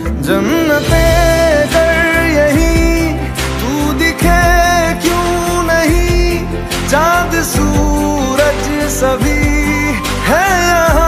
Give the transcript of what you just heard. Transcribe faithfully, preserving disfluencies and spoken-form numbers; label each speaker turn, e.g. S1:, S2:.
S1: जन्नते कर यही तू दिखे क्यों नहीं, चांद सूरज सभी है यहाँ।